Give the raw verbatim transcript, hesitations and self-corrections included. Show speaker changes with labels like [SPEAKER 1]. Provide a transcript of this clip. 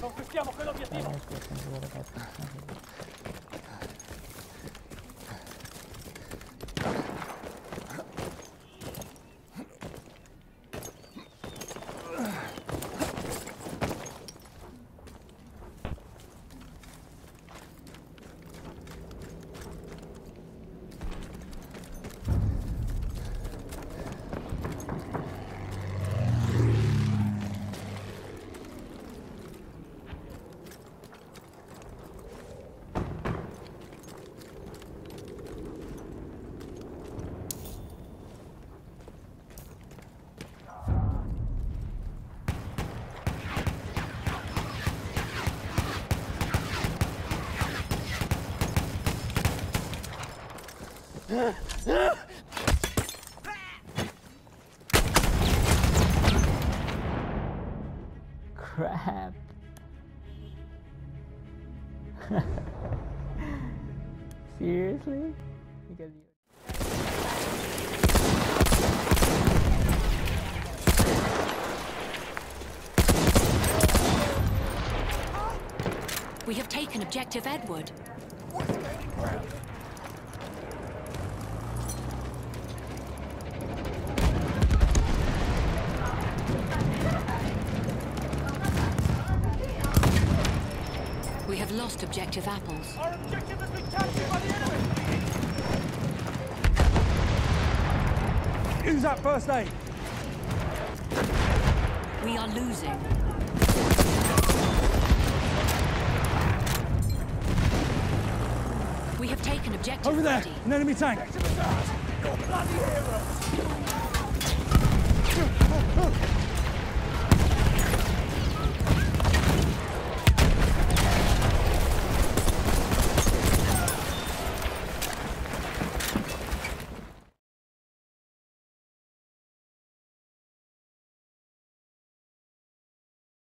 [SPEAKER 1] Conquistiamo quell'obiettivo.
[SPEAKER 2] Crap. Seriously? Because you
[SPEAKER 3] We have taken objective Edward. We have lost objective apples.
[SPEAKER 1] Our objective has been captured by the enemy!
[SPEAKER 4] Use that first aid!
[SPEAKER 3] We are losing. We have taken objective
[SPEAKER 4] Over there!
[SPEAKER 3] ready.
[SPEAKER 4] An enemy tank!
[SPEAKER 1] You're bloody heroes!